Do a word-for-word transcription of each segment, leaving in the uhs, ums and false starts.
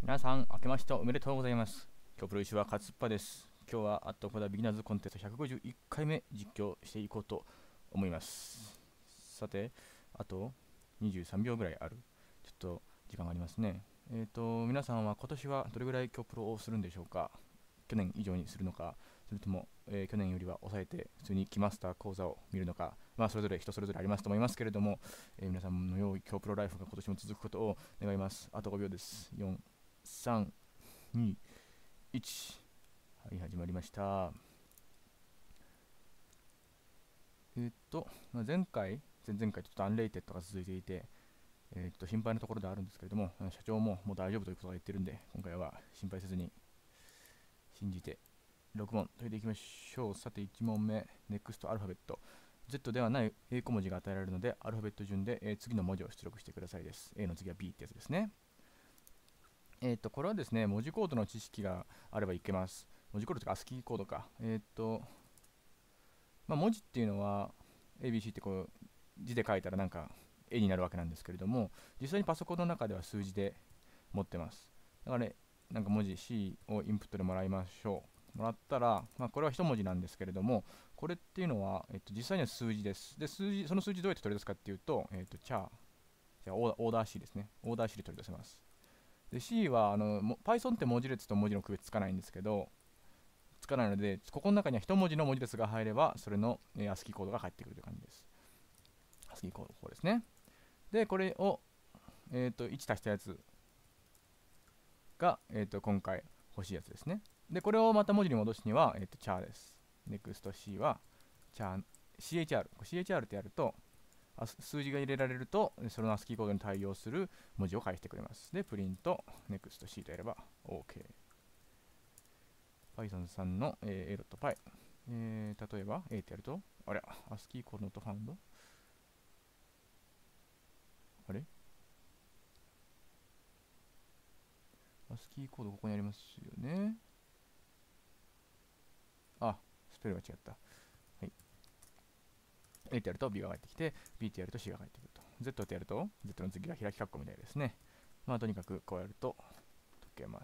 皆さん、明けましておめでとうございます。今日プロイシは勝っぱです。今日はアットコダビギナーズコンテストひゃくごじゅういっかいめ実況していこうと思います。さて、あとにじゅうさんびょうぐらいある。ちょっと時間がありますね。えっ、ー、と、皆さんは今年はどれぐらい今日プロをするんでしょうか。去年以上にするのか、それとも、えー去年よりは抑えて普通にキマスター講座を見るのか、まあそれぞれ人それぞれありますと思いますけれども、えー皆さんの良い今日プロライフが今年も続くことを願います。あとごびょうです。よん、さん、に、いち。はい、始まりました。えーっと、まあ前回、前々回ちょっとアンレイテッドが続いていて、えーっと心配なところではあるんですけれども、社長ももう大丈夫ということが言ってるんで、今回は心配せずに信じてろくもん解いていきましょう。さていちもんめ、ネクストアルファベット。Z ではない A 小文字が与えられるので、アルファベット順で、えー次の文字を出力してくださいです。A の次は B ってやつですね。えーっと、これはですね、文字コードの知識があればいけます。文字コードとかアスキーコードか。えーっと、まあ、文字っていうのは エービーシー ってこう字で書いたらなんか絵になるわけなんですけれども、実際にパソコンの中では数字で持ってます。だからね、なんか文字 C をインプットでもらいましょう。もらったら、まあ、これは一文字なんですけれども、これっていうのは、えっと、実際には数字です。で、数字、その数字どうやって取り出すかっていうと、えっと、チャー、じゃあオーダーオーダー C ですね。オーダー C で取り出せます。で、C はあのも Python って文字列と文字の区別つかないんですけど、つかないので、ここの中には一文字の文字列が入れば、それの、えー、アスキーコードが返ってくるという感じです。アスキーコード、ここですね。で、これを、えー、といち足したやつが、えー、と今回欲しいやつですね。で、これをまた文字に戻すには、えー、とチャーです。ネクスト C は、チャー、シーエイチアール。シーエイチアール ってやると、数字が入れられると、そのアスキーコードに対応する文字を返してくれます。で、プリント、ネクスト C とやれば OK。Python さんの、えー、a.py、えー、例えば A ってやると、あれ、アスキーコード not found。 あれ、アスキーコードここにありますよね。あ、スペルが違った。はい。A ってやると B が返ってきて、B ってやると C が返ってくると。Z ってやると Z の次が開き括弧みたいですね。まあとにかくこうやると解けます。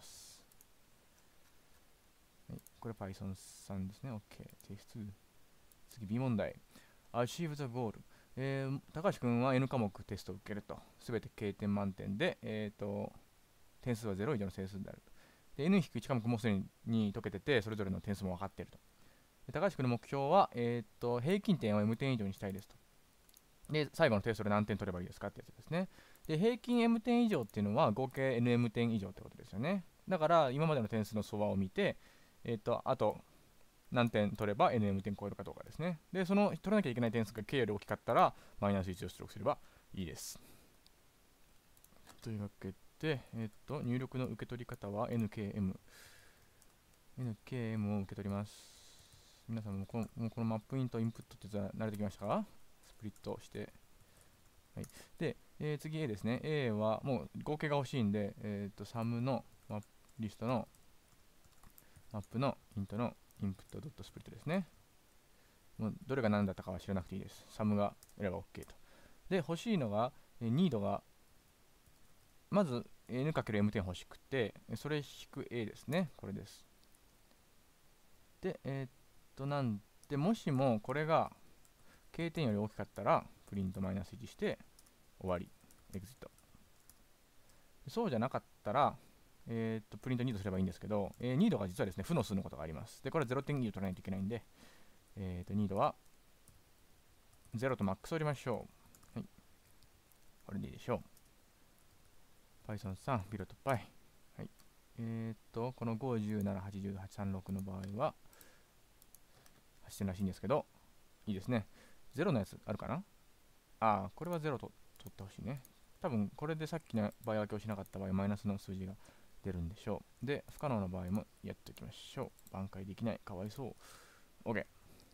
はい、これ Python さんですね。OK。提出。次 B 問題。Achieve the goal。えー、高橋君は N 科目テストを受けると。すべて経点満点で、えーと、点数はゼロ以上の整数であると。で、N-いち 科目もすでに解けてて、それぞれの点数も分かっていると。で、高橋君の目標は、えーと、平均点を M 点以上にしたいですと。で、最後のテストで何点取ればいいですかってやつですね。で、平均 M 点以上っていうのは合計 エヌエム 点以上ってことですよね。だから、今までの点数の相場を見て、えっ、と、あと何点取れば エヌエム 点超えるかどうかですね。で、その取らなきゃいけない点数が K より大きかったら、マイナスいちを出力すればいいです。というわけで、えっ、と、入力の受け取り方は エヌケーエム。エヌケーエム を受け取ります。皆さんもこのもうこのマップインとインプットってやつは慣れてきましたか？スプリットして。はい、で、えー、次 A ですね。A はもう合計が欲しいんで、えー、とサムのマップリストのマップのイントのインプットドットスプリットですね。もうどれが何だったかは知らなくていいです。サムがやれば OK と。で、欲しいのが、えー、ニードが、まず N×M 点欲しくて、それ引く A ですね。これです。で、えー、っと、なんで、もしもこれが K 点より大きかったら、プリントマイナスいちして終わり。エグジット。そうじゃなかったら、えー、っと、プリントニードすればいいんですけど、えー、ニードが実はですね、負の数のことがあります。で、これはゼロてん以上取らないといけないんで、えー、っと、ニードはゼロとマックスを入れましょう。はい。これでいいでしょう。Python さん、ビロと Py。はい。えー、っと、このご、じゅうなな、はちじゅう、はち、さんじゅうろくの場合は、走ってるらしいんですけど、いいですね。ゼロのやつあるかな？ああ、これはゼロと取ってほしいね。多分、これでさっきの場合分けをしなかった場合、マイナスの数字が出るんでしょう。で、不可能な場合もやっておきましょう。挽回できない。かわいそう。OK。よ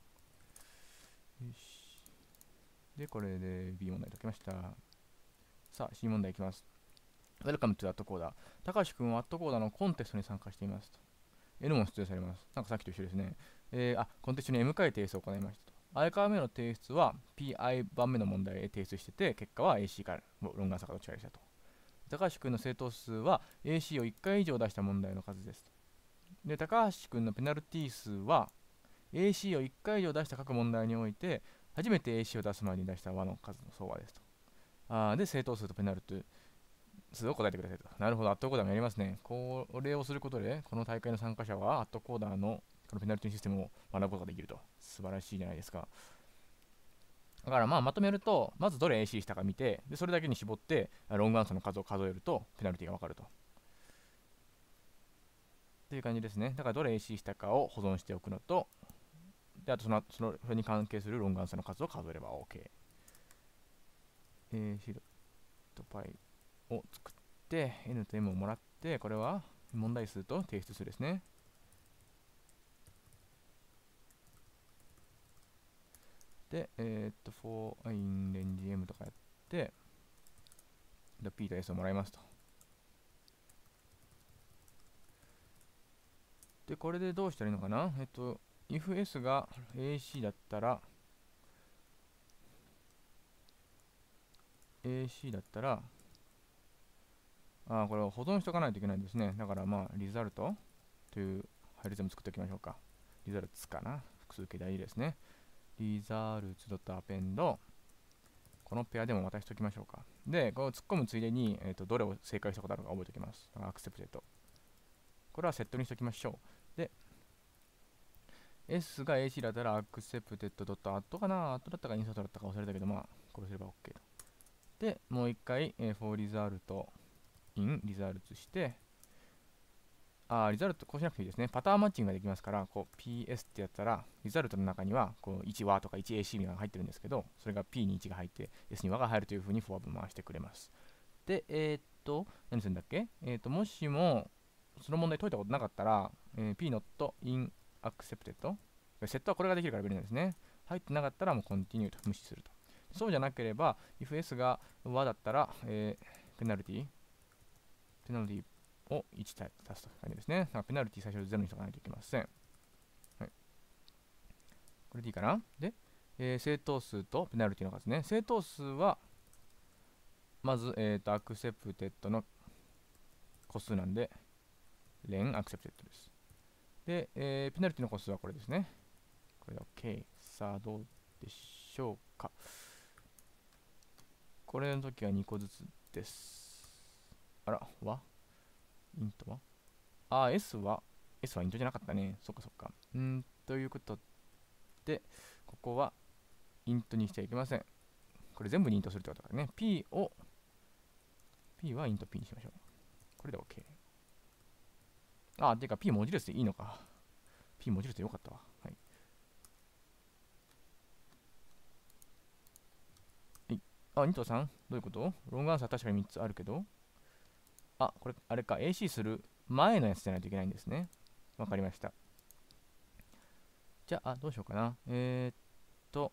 し。で、これで B 問題解きました。さあ、C 問題いきます。Welcome to アットコーダー。高橋君はアットコーダーのコンテストに参加していますと。N も出題されます。なんかさっきと一緒ですね。えー、あ、コンテストに M 回提出を行いましたと。相川目の提出は ピーアイ 番目の問題へ提出してて、結果は エーシー からロンガー坂どっちかでしたと。 高橋君の正答数は エーシー をいっかい以上出した問題の数です。で、高橋君のペナルティ数は エーシー をいっかい以上出した各問題において初めて エーシー を出すまでに出した和の数の総和ですと。あで、正答数とペナルティ数を答えてくださいと。なるほど、アットコーダーもやりますね。これをすることで、この大会の参加者はアットコーダーのこのペナルティシステムを学ぶことができると。素晴らしいじゃないですか。だからまあまとめると、まずどれ エーシー したか見て、でそれだけに絞って、ロングアンサーの数を数えると、ペナルティがわかると。っていう感じですね。だからどれ エーシー したかを保存しておくのと、であとそのそのそれに関係するロングアンサーの数を数えれば OK。エーシー と π を作って、N と M をもらって、これは問題数と提出数ですね。で、えー、っと、for in range M とかやって、P と S をもらいますと。で、これでどうしたらいいのかなえっと、if S が エーシー だったら、エーシー だったら、あ、これを保存しておかないといけないんですね。だからまあ、リザルトという配列も作っておきましょうか。リザルツかな複数形大事ですね。リザルツ .append このペアでも渡しておきましょうか。で、これを突っ込むついでに、えー、とどれを正解したことあるか覚えておきます。だから accepted。これはセットにしておきましょう。で、S が エーシー だったら accepted.add かな add だったか insert だったか忘れたけど、まあ、これすれば OK と。で、もう一回、えー、for result in results して、あ、リザルト、こうしなくていいですね。パターンマッチングができますから、こう ピーエス ってやったら、リザルトの中にはこういち和とか いちエーシー みたいなのが入ってるんですけど、それが P にいちが入って、S に和が入るというふうにフォアブ回してくれます。で、えー、っと、何するんだっけえー、っと、もしも、その問題解いたことなかったら、えー、P not in accepted。セットはこれができるから便利なんですね。入ってなかったらもう continue と無視すると。そうじゃなければ、if S が和だったら、えー、ペナルティ、ペナルティをいち足すという感じですね。だからペナルティ最初でゼロにしておかないといけません。はい、これでいいかなで、えー、正答数とペナルティの数ね。正答数は、まず、えっ、ー、と、アクセプテッドの個数なんで、連アクセプテッドです。で、えー、ペナルティの個数はこれですね。これで OK。さあ、どうでしょうか。これの時はにこずつです。あら、はイントはあ、S は、S はイントじゃなかったね。そっかそっか。んーということで、ここはイントにしちゃいけません。これ全部にイントするってことだからね。P を、P はイント P にしましょう。これで OK。あ、てか P 文字列でいいのか。P 文字列でよかったわ。はい。はい、あ、ニトさんどういうこと？ロングアンサー確かにみっつあるけど。あ、これ、あれか。エーシー する前のやつじゃないといけないんですね。わかりました。じゃあ、どうしようかな。えー、っと、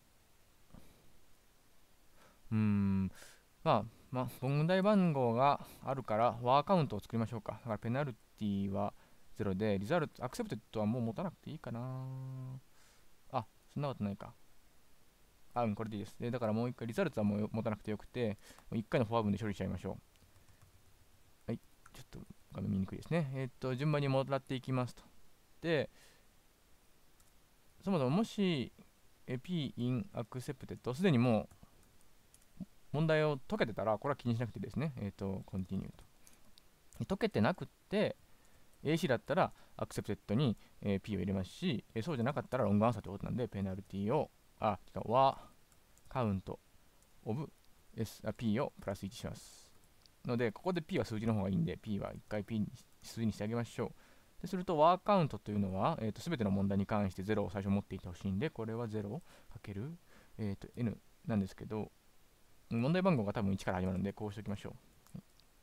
うーん、まあ、まあ、問題番号があるから、ワーカウントを作りましょうか。だからペナルティはゼロで、リザルト、アクセプテッドはもう持たなくていいかな。あ、そんなことないか。あ、うん、これでいいです。で、だからもう一回、リザルトはもう持たなくてよくて、もう一回のフォア文で処理しちゃいましょう。はい、ちょっと画面見にくいですね。えー、っと、順番にもらっていきますと。で、そもそももし、P in accepted、すでにもう問題を解けてたら、これは気にしなくていいですね。えっ、ー、と、continue と。解けてなくって、エーシー だったら accepted に、えー、P を入れますし、えー、そうじゃなかったらロングアンサーということなんで、ペナルティを、あ、違う、は、カウント、オブ、S、あ、P をプラスいちします。ので、ここで P は数字の方がいいんで、P はいっかい P に数字にしてあげましょう。ですると、ワーカウントというのは、えー、と全ての問題に関してゼロを最初持っていてほしいんで、これはゼロかける、えー、と N なんですけど、問題番号が多分いちから始まるんで、こうしておきましょう。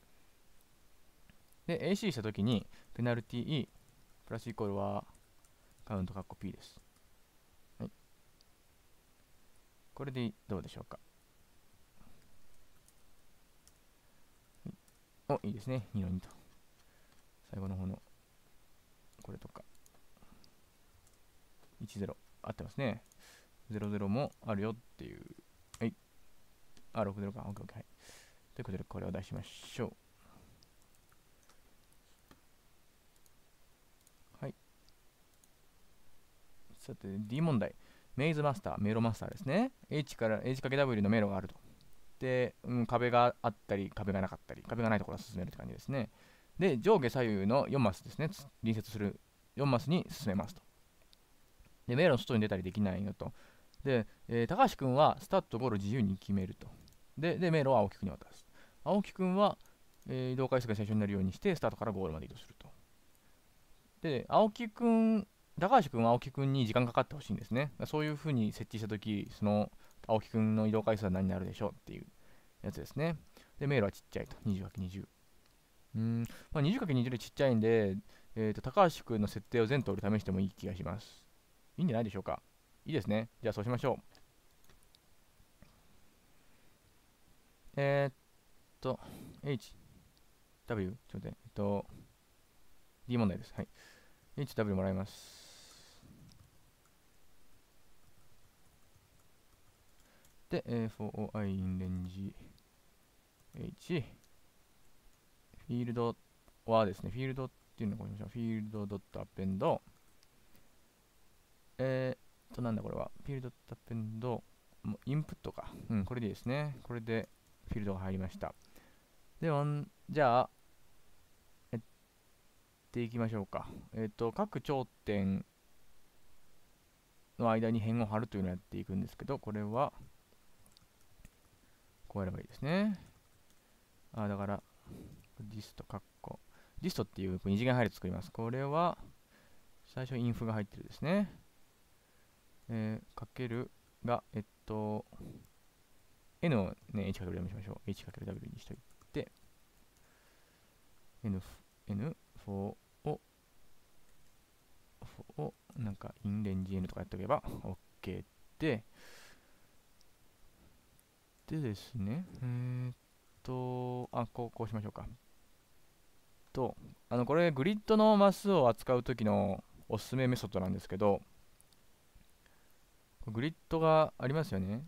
で、エーシー したときに、ペナルティプラスイコールはカウントカッコ P です。はい。これでどうでしょうか。はい、お、いいですね。にのにと。最後の方の、これとか。いち、ゼロ。合ってますね。ゼロゼロもあるよっていう。はい。あ、ろくゼロか。オッケーオッケー。はい。ということで、これを出しましょう。 さて D 問題。メイズマスター、迷路マスターですね。H から H×W の迷路があると。で、うん、壁があったり、壁がなかったり、壁がないところを進めるって感じですね。で、上下左右のよんマスですね。隣接するよんマスに進めますと。で、迷路の外に出たりできないよと。で、えー高橋君はスタートとゴールを自由に決めると。で、で迷路を青木君に渡す。青木君は、えー移動回数が最初になるようにして、スタートからゴールまで移動すると。で、青木君、高橋君は青木君に時間かかってほしいんですね。そういう風に設置したとき、その青木君の移動回数は何になるでしょうっていうやつですね。で、迷路はちっちゃいと。にじゅうかけるにじゅう。うーん、まあ、にじゅうかけるにじゅうでちっちゃいんで、えーと、高橋君の設定を全通り試してもいい気がします。いいんじゃないでしょうか。いいですね。じゃあそうしましょう。えー、っと、H、W、ちょっと待って、えっと、D 問題です。はい。エイチダブリュー もらいます。で、えー、フォーオーアイ in range H、フィールドはですね、フィールドっていうのをこうしましょう。フィールドドットアップエンド、えー、と、なんだこれは。フィールドドットアップエンド、インプットか。うん、これでいいですね。これでフィールドが入りました。で、じゃあ、やっていきましょうか。えっ、と、各頂点の間に辺を張るというのをやっていくんですけど、これは、こうやればいいですね。あ、だから、ディスト、カッコ。ディストっていう二次元配列作ります。これは、最初インフが入ってるですね。えー、かけるが、えっと、N をね、H×W にしましょう。H×W にしといて、N、N、フォーを、フォーを、なんか、インレンジ N とかやっておけば、OK で、でですね、えー、っと、あ、こう、こうしましょうか。と、あの、これ、グリッドのマスを扱うときのおすすめメソッドなんですけど、グリッドがありますよね。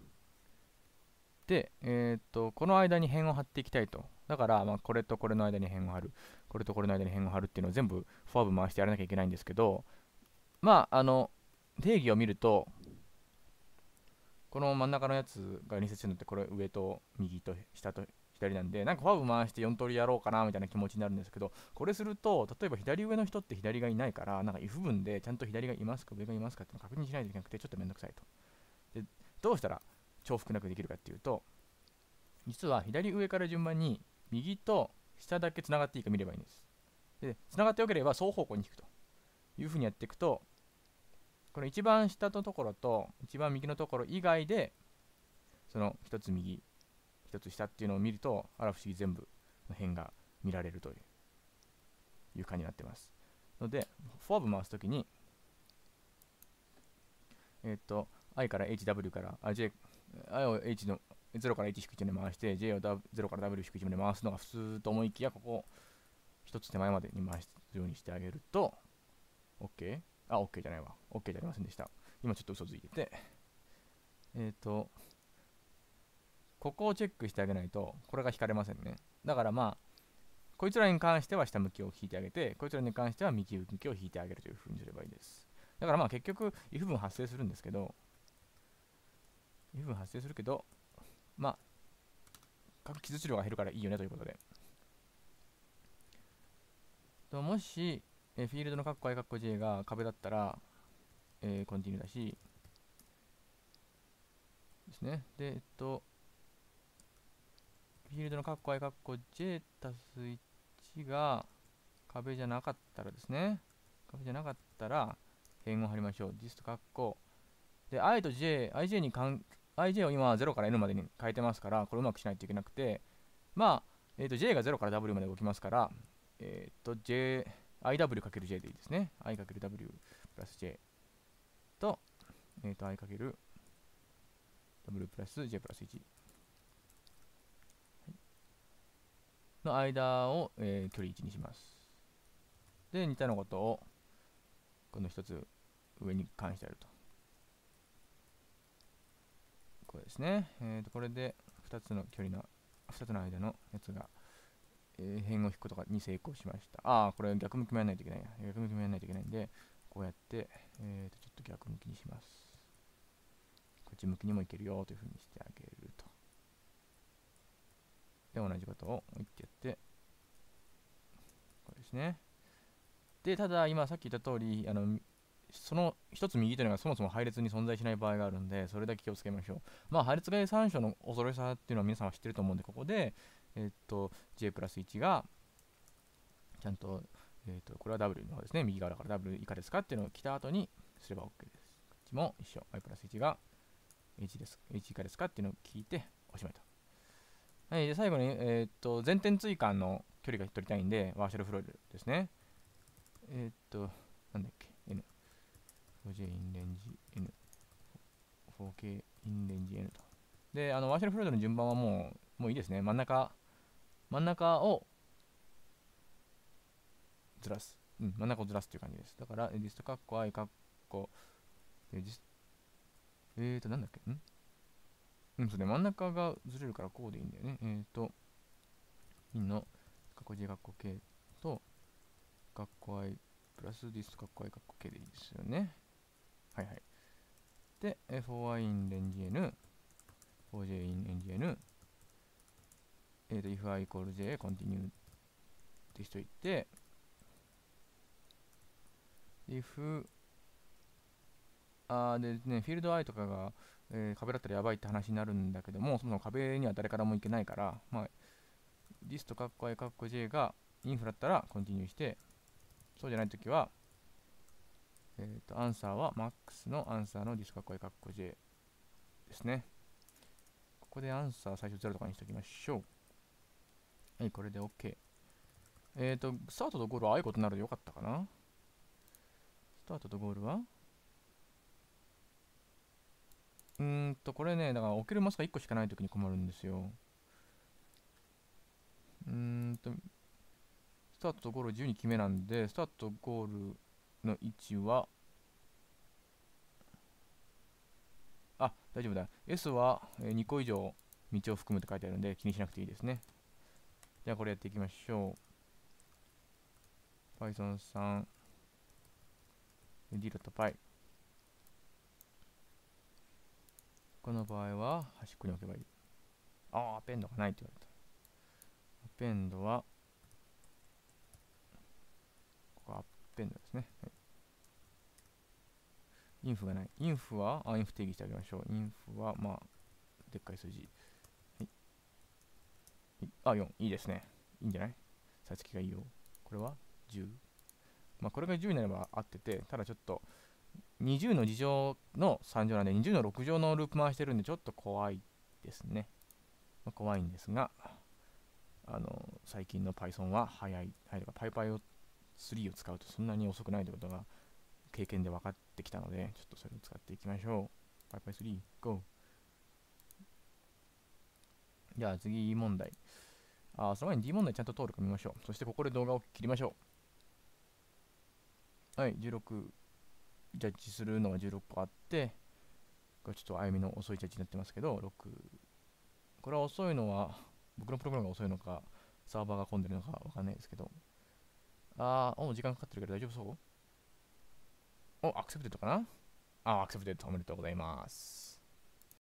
で、えー、っと、この間に辺を張っていきたいと。だから、まあ、これとこれの間に辺を張る。これとこれの間に辺を張るっていうのを全部フォアブ回してやらなきゃいけないんですけど、まあ、あの、定義を見ると、この真ん中のやつが隣接してるのって、これ上と右と下と左なんで、なんかフォアブ回してよん通りやろうかなみたいな気持ちになるんですけど、これすると、例えば左上の人って左がいないから、なんか if 文でちゃんと左がいますか上がいますかっていうのを確認しないといけなくて、ちょっとめんどくさいと。で、どうしたら重複なくできるかっていうと、実は左上から順番に右と下だけつながっていいか見ればいいんです。で、つながってよければ双方向に引くというふうにやっていくと、この一番下のところと一番右のところ以外で、その一つ右、一つ下っていうのを見ると、あら不思議全部の辺が見られるという感じになってます。ので、フォアブ回すときに、えっ、と、I から エイチダブリュー から、あ、J、I を H のゼロから H 引くいちまで回して、J をゼロから W 引くいちまで回すのが普通と思いきや、ここ、一つ手前までに回すようにしてあげると、OK？ あ、OK じゃないわ。OK じゃありませんでした。今ちょっと嘘ついてて、えっ、と、ここをチェックしてあげないと、これが引かれませんね。だからまあ、こいつらに関しては下向きを引いてあげて、こいつらに関しては右向きを引いてあげるという風にすればいいです。だからまあ結局、if 文発生するんですけど、if 文発生するけど、まあ、各記述量が減るからいいよねということで。ともし、えフィールドのカッコ i カッコ j が壁だったら、えー、コンティニューだし、ですね。で、えっと、フィールドのカッコ i カッコ j 足すいちが壁じゃなかったらですね。壁じゃなかったら、辺を張りましょう。ディストカッコ。で、i と j、ij に関 ij を今ゼロから n までに変えてますから、これうまくしないといけなくて、まあ、えー、と j がゼロから w まで動きますから、えっ、ー、と j、iw×j でいいですね。i×w プラス j と、えっ、ー、と i×w プラス j プラスいちの間を、えー、距離いちにします。で、似たようなことを、この一つ上に関してやると。これですね。えー、とこれでふたつの距離の、ふたつの間のやつが、えー、辺を引くことに成功しました。ああ、これ逆向きもやらないといけないや。逆向きもやらないといけないんで、 こうやって、えー、とちょっと逆向きにします。こっち向きにもいけるよというふうにしてあげると。で、同じことをもう一回やって、これですね。で、ただ、今さっき言った通り、あのその一つ右というのがそもそも配列に存在しない場合があるんで、それだけ気をつけましょう。まあ、配列外参照の恐ろしさっていうのは皆さんは知ってると思うんで、ここで、えっと、J プラスいちが、ちゃんと、えっと、これは W の方ですね。右側だから W 以下ですかっていうのを来た後にすれば OK です。こっちも一緒。Y プラスいちが H です。H 以下ですかっていうのを聞いておしまいと。はい、で最後に、えっと、全点追加の距離が取りたいんで、ワーシャルフロイルですね。えっと、なんだっけ、N。フォージェー in range N。フォーケー in range N と。で、あの、ワーシャルフロイドの順番はもう、もういいですね。真ん中、真ん中をずらす。うん、真ん中をずらすっていう感じです。だから、リストカッコ i カッコ、えーと、なんだっけんうん、そうね、真ん中がずれるからこうでいいんだよね。えーと、in のカッコ j カッコ k と、カッコ i プラスディストカッコ i カッコ k でいいですよね。はいはい。で、フォーアイ in range n、フォージェー in range n、えーと、if i equal j continue ってしといて、if あでね、フィールド i とかが、えー壁だったらやばいって話になるんだけども、そもそも壁には誰からも行けないから、まあ、リストカッコ i カッコ j がインフだったらコンティニューして、そうじゃないときは、えーと、アンサーは マックス のアンサーのディストカッコ i カッコ j ですね。ここでアンサー最初ゼロとかにしておきましょう。はい、これで OK。えっ、ー、と、スタートとゴールはああいうことになるでよかったかな。スタートとゴールはうーんと、これね、だから置けるマスがいっこしかないときに困るんですよ。うーんと、スタートとゴールを自由に決めなんで、スタートとゴールの位置は、あ、大丈夫だ。S はにこ以上道を含むって書いてあるんで気にしなくていいですね。じゃあこれやっていきましょう。Python さん、d.py。この場合は端っこに置けばいい。ああ、アペンドがないって言われた。アペンドは、ここアペンドですね。はい、インフがない。インフは、あ、インフ定義してあげましょう。インフは、まあ、でっかい数字。はい。あ、よん。いいですね。いいんじゃない？さつきがいいよ。これはじゅう。まあ、これがじゅうになれば合ってて、ただちょっと、にじゅうのに乗のさん乗なんで、にじゅうのろく乗のループ回してるんで、ちょっと怖いですね。まあ、怖いんですが、あの、最近の Python は早い。はい、とか PyPy をスリーを使うとそんなに遅くないということが経験で分かってきたので、ちょっとそれを使っていきましょう。PyPy スリー、ゴー。じゃあ次問題。あ、その前に D 問題ちゃんと通るか見ましょう。そしてここで動画を切りましょう。はい、じゅうろく、ジャッジするのがじゅうろっこあって、これちょっと歩みの遅いジャッジになってますけど、ろく。これは遅いのは、僕のプログラムが遅いのか、サーバーが混んでるのかわかんないですけど、あー、お時間かかってるけど大丈夫そう？お、アクセプテッドかな？あ、アクセプテッドおめでとうございます。